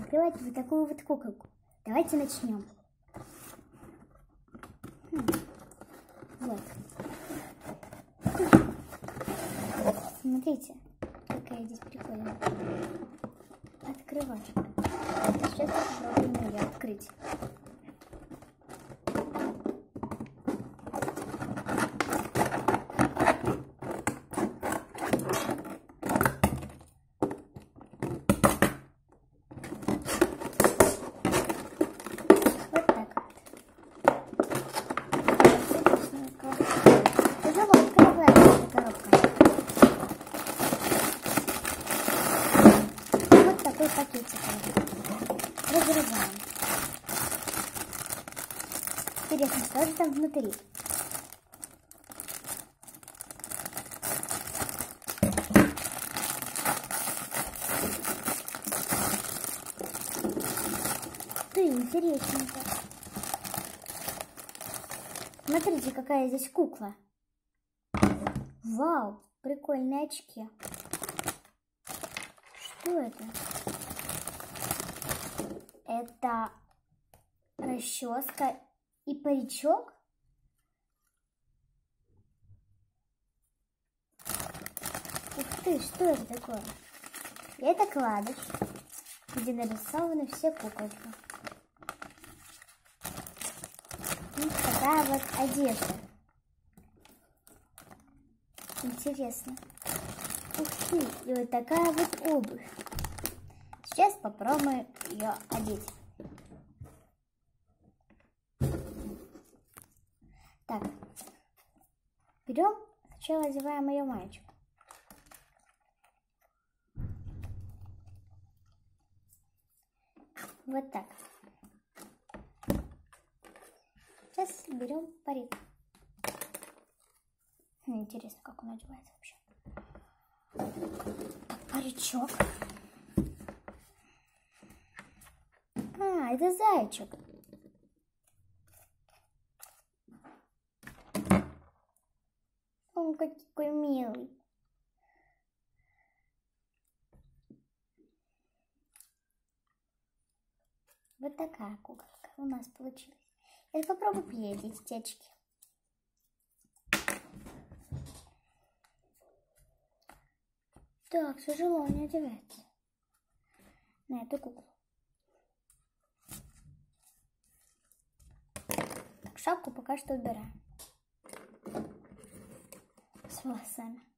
открывать вот такую вот куколку. Давайте начнем. Вот. Смотрите, какая здесь прикольная. Открывать. Сейчас попробуем ее открыть. Пакетик. Разрезаем. Интересно, что же там внутри? Интересненько. Смотрите, какая здесь кукла. Вау, прикольные очки. Что это? Это расческа и паричок? Ух ты, что это такое? Это кладочь, где нарисованы все куколки. И такая вот одежда. Интересно. Ух ты, и вот такая вот обувь. Сейчас попробуем ее одеть. Так, берем, сначала одеваем ее маечку. Вот так. Сейчас берем парик. Интересно, как он одевается вообще. Так, паричок. А, это зайчик. Он какой милый. Вот такая куколка у нас получилась. Я попробую приедить течки. Так, тяжело не одевается на эту куклу. Так, шапку пока что убираем с волосами.